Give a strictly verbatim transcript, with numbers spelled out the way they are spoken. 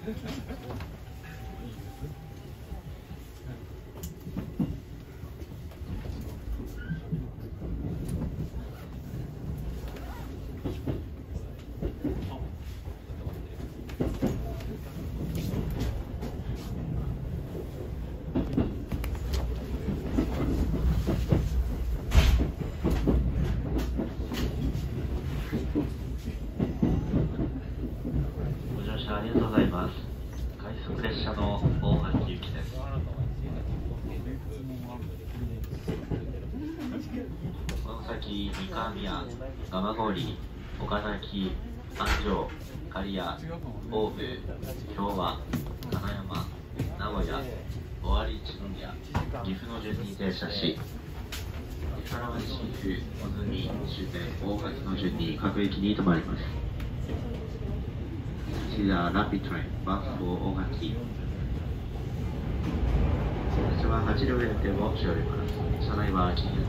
ご乗車ありがとうございます。快速列車の大垣行きです。この先、三河宮、蒲郡、岡崎、安城、刈谷、大府、昭和、金山、名古屋、尾張一宮、岐阜の順に停車し、伊原町、新府、小住、終点、大垣の順に各駅に停まります。This is a rapid train, bound for 大垣。列車ははち両編成をしております。車内は禁煙